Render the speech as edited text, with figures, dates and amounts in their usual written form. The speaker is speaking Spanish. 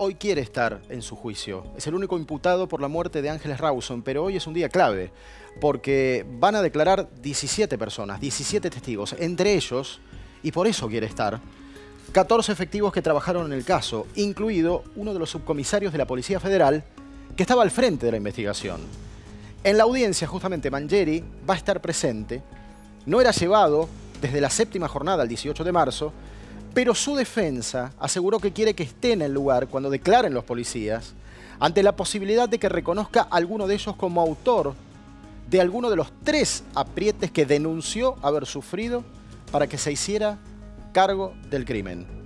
hoy quiere estar en su juicio. Es el único imputado por la muerte de Ángeles Rawson, pero hoy es un día clave porque van a declarar 17 personas, 17 testigos, entre ellos, y por eso quiere estar, 14 efectivos que trabajaron en el caso, incluido uno de los subcomisarios de la Policía Federal que estaba al frente de la investigación. En la audiencia, justamente, Mangieri va a estar presente. No era llevado desde la 7ª jornada, el 18 de marzo, pero su defensa aseguró que quiere que esté en el lugar cuando declaren los policías, ante la posibilidad de que reconozca a alguno de ellos como autor de alguno de los 3 aprietes que denunció haber sufrido para que se hiciera cargo del crimen.